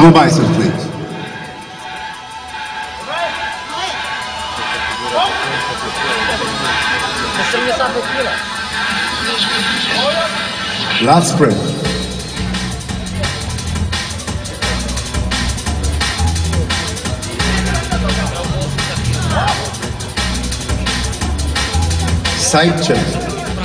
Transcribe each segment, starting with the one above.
Double bicep, please. Last sprint. Side chest.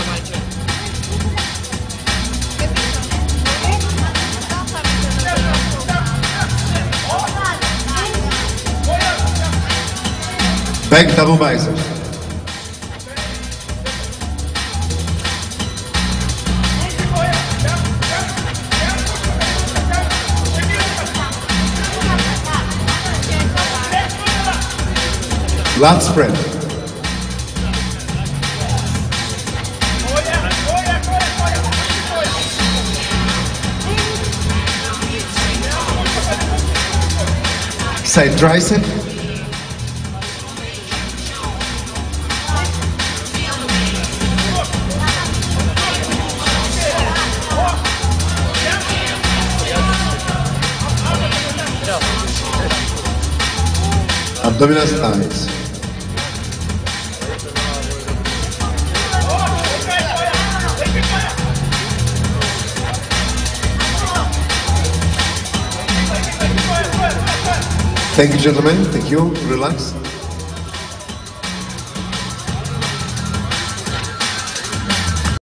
Back double bicep. Lat spread. Side tricep. Abdominal thighs. Thank you, gentlemen. Thank you. Relax.